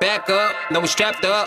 back up, no we strapped up.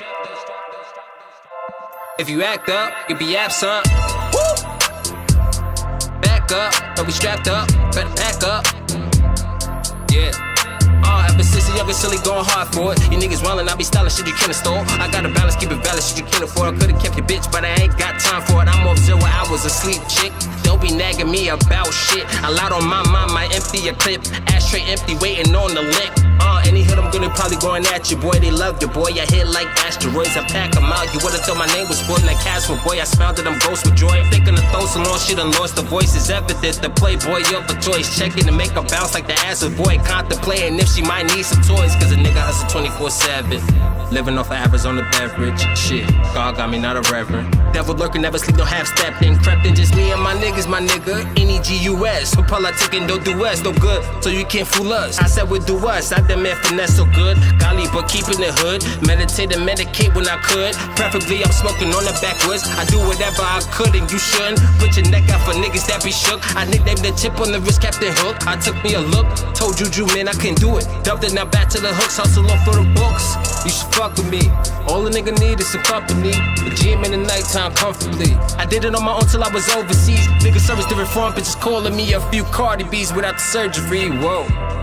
If you act up, you'll be absent. Woo! Back up, no we strapped up, better back up. Yeah. Ever since a younger silly going hard for it. You niggas wildin', I be styling shit you can't install. I got a balance, keep it valid, shit you can't afford. I could've kept your bitch, but I ain't got time for it. I'm off 0 hours asleep, chick. Don't be nagging me about shit. A lot on my mind, might empty a clip. Ashtray empty, waiting on the lick. Any hood I'm gonna probably going at you, boy. They love you, boy. I hit like asteroids, I pack them out. You would've thought my name was sporting that castle, boy. I smiled at them ghosts with joy. Thinking the throw so long, she done lost the voice. Is evident, the playboy of a choice. Checking to make her bounce like the ass of boy. Contemplating if she might need some toys, cause a nigga hustle 24/7. Living off of Arizona beverage. Shit, God got me, not a reverend. Devil lurking, never sleep, no half step in. Crept in, just me and my niggas, my nigga. Any GUS, who politicking, don't do us, no good. So you can't fool us. I said we do us, I demand finesse so good. Golly, but keeping the hood. Meditate and medicate when I could. Preferably, I'm smoking on the backwoods. I do whatever I could, and you shouldn't. Put your neck out for niggas that be shook. I nicknamed the chip on the wrist, Captain Hook. I took me a look, told Juju, man, I can't do it. Dubbed it, now back to the hooks, hustle up for the books. You should fuck with me. All a nigga need is some company. The gym in the nighttime comfortably. I did it on my own till I was overseas. Nigga service different form, bitches calling me a few Cardi B's without the surgery. Whoa.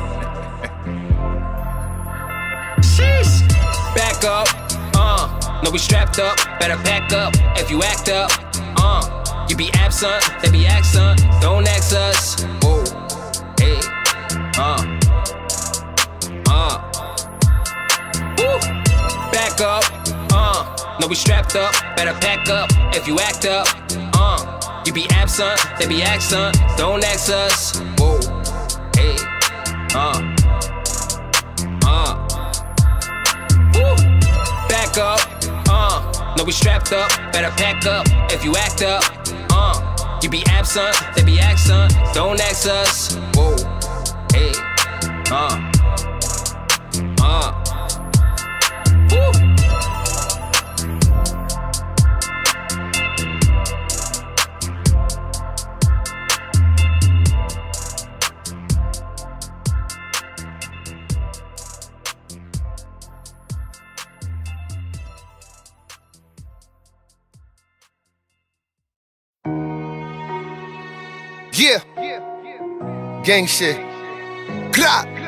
Sheesh. Back up, no we strapped up, better back up. If you act up, you be absent, they be accent. Don't ask us. Whoa. Hey. Woo. Back up, no we strapped up, better pack up. If you act up, you be absent, they be accent. Don't ask us. Whoa. Hey. Woo. Back up, no we strapped up, better pack up. If you act up, you be absent, they be accent. Don't ask us. Whoa. Hey. Woo. Yeah, gang shit. Clap.